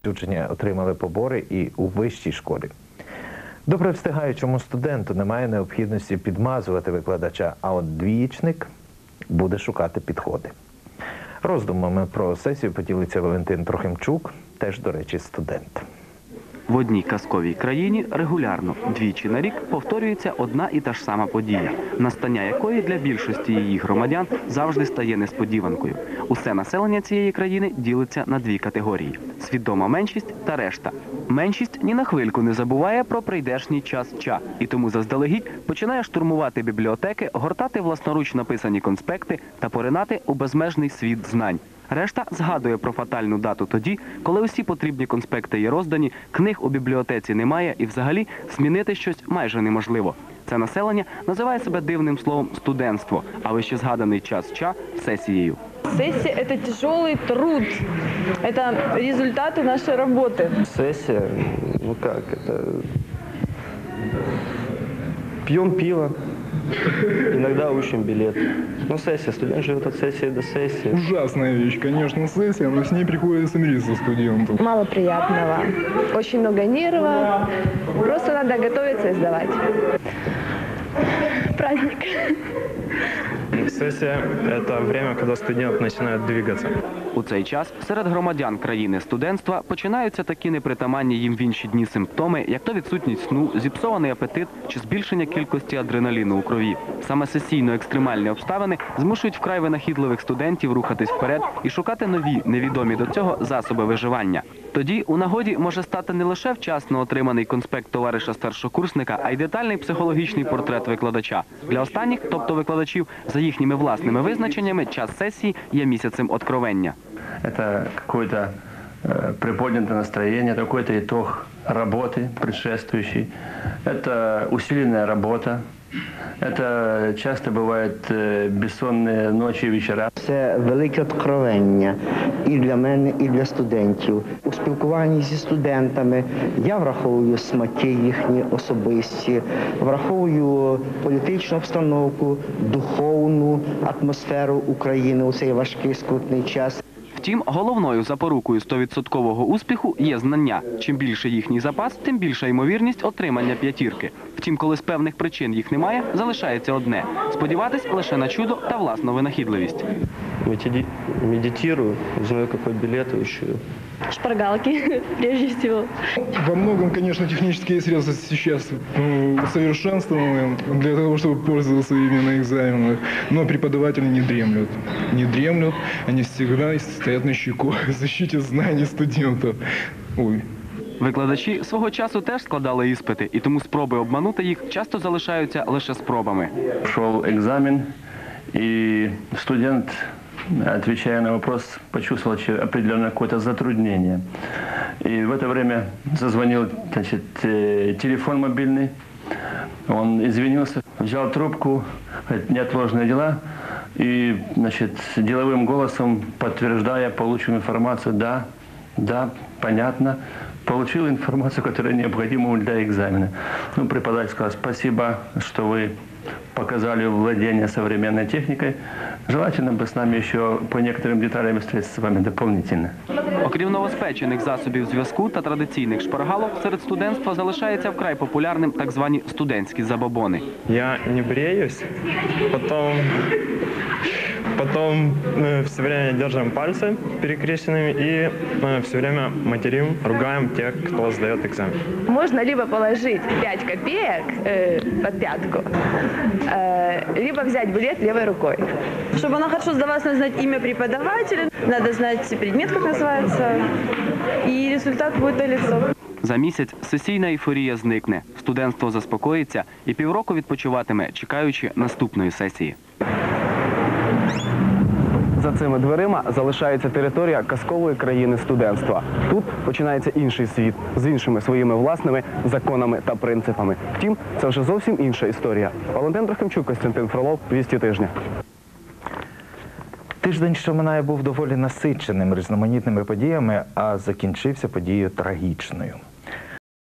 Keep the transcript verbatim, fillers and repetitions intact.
учні отримали побори і у вищій школі. Добре встигаючому студенту немає необхідності підмазувати викладача, а от двієчник буде шукати підходи. Роздумами про сесію поділиться Валентин Трохимчук, теж, до речі, студент. В одній казковій країні регулярно, двічі на рік, повторюється одна і та ж сама подія, настання якої для більшості її громадян завжди стає несподіванкою. Усе населення цієї країни ділиться на дві категорії – свідома меншість та решта. Меншість ні на хвильку не забуває про прийдешній час ча, і тому заздалегідь починає штурмувати бібліотеки, гортати власноруч написані конспекти та поринати у безмежний світ знань. Решта згадує про фатальну дату тоді, коли усі потрібні конспекти є роздані, книг у бібліотеці немає і взагалі змінити щось майже неможливо. Це населення називає себе дивним словом «студентство», а вище згаданий час ча – сесією. Сессия – это тяжелый труд, это результаты нашей работы. Сессия, ну как, это пьем пиво, иногда учим билет. Ну, сессия, студент живет от сессии до сессии. Ужасная вещь, конечно, сессия, но с ней приходится смириться студенту. Мало приятного, очень много нервов, просто надо готовиться и сдавать. Праздник. Сессия – это время, когда студент начинает двигаться. У цей час серед громадян країни студентства починаються такі непритаманні їм в інші дні симптоми, як то відсутність сну, зіпсований апетит чи збільшення кількості адреналіну у крові. Саме сесійно-екстремальні обставини змушують вкрай винахідливих студентів рухатись вперед і шукати нові, невідомі до цього засоби виживання. Тоді у нагоді може стати не лише вчасно отриманий конспект товариша-старшокурсника, а й детальний психологічний портрет викладача. Для останніх, тобто викладачів, за їхніми власними визначеннями, час сесії є місяцем откровення. Это какое-то э, приподнятое настроение, какой-то итог работы предшествующей. Это усиленная работа. Это часто бывают э, бессонные ночи и вечера. Це велике откровення і для мене, і для студентів. У спілкуванні зі студентами я враховую смаки їхні особисті, враховую політичну обстановку, духовну атмосферу України у цей важкий скрутний час. Втім, головною запорукою стовідсоткового успіху є знання. Чим більше їхній запас, тим більша ймовірність отримання п'ятірки. Втім, коли з певних причин їх немає, залишається одне – сподіватись лише на чудо та власну винахідливість. Медитирую, узнаю, какой билет ищу. Шпаргалки, прежде всего. Во многом, конечно, технические средства сейчас ну, усовершенствованы для того, чтобы пользоваться ими на экзаменах. Но преподаватели не дремлют. Не дремлют, они всегда стоят на щеку в защите знаний студентов. Ой. Викладачі свого часу теж складали іспити, і тому спроби обманути їх часто залишаються лише спробами. Шел экзамен, и студент, отвечая на вопрос, почувствовал определенное какое-то затруднение. И в это время зазвонил, значит, телефон мобильный. Он извинился, взял трубку, говорит, неотложные дела. И, значит, деловым голосом, подтверждая полученную информацию, да, да, понятно, получил информацию, которая необходима для экзамена. Ну, преподаватель сказал, спасибо, что вы показали владение современной техникой. Желательно бы с нами еще по некоторым деталям встретиться с вами дополнительно. Окрім новоспечених засобів зв'язку та традиційних шпаргалок, серед студентства залишається вкрай популярним так звані студентські забобони. Я не бреюсь, потом, потом мы все время держим пальцы перекрещенными и мы все время материм, ругаем тех, кто сдает экзамен. Можно либо положить пять копеек э, под пятку, э, либо взять билет левой рукой. Чтобы она хорошо сдавалась, надо знать имя преподавателя, надо знать предмет, как называется, и результат будет налицо. За місяць сесійна ейфорія зникне, студентство заспокоїться і півроку відпочиватиме, чекаючи наступної сесії. За цими дверима залишається територія казкової країни студентства. Тут починається інший світ з іншими своїми власними законами та принципами. Втім, це вже зовсім інша історія. Валентин Трохимчук, Костянтин Фролов, «Вісті тижня». Тиждень, що минає, був доволі насиченим різноманітними подіями, а закінчився подією трагічною.